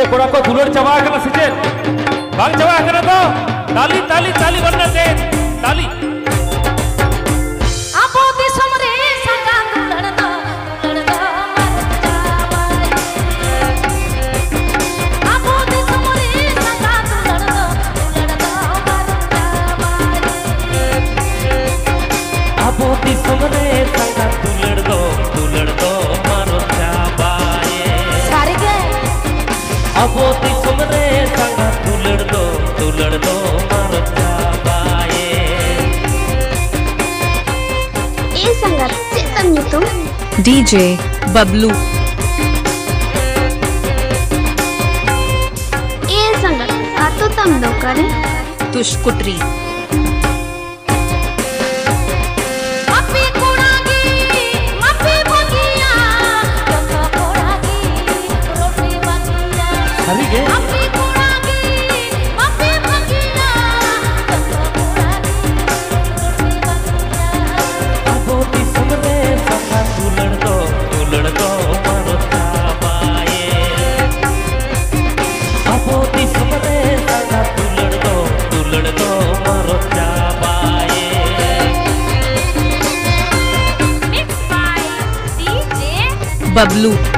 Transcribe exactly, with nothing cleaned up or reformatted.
कोड़ा को दुलड़ चबा करना सिजे बाग चबा करना तो ताली ताली ताली बनना दे ताली आपो दिसम रे संगा दुलड़ दो दुलड़ दो मर जावाई आपो दिसम रे संगा दुलड़ दो दुलड़ दो मर जावाई आपो दिसम रे संगा दुलड़ दो दुलड़ दो मर जावाई सारे के आपो दिसम रे संगा दुलड़ दो दुलड़ दो मर जावाई ए संगत चितम युतुम डीजे बबलू ए संगत आतो तम दो करे तुष्कुट्री मप्पी कोड़ागी मप्पी भगिया जखा कोड़ागी रोटी बगिया सही के मप्पी कोड़ागी मप्पी भगिया जखा कोड़ागी रोटी बगिया आपो दिसम रे संगा दुलड़ दो दुलड़ दो मर जावाई आपो दिसम रे संगा दुलड़ दो दुलड़ दो मर जावाई मिक्स बाय डीजे बबलू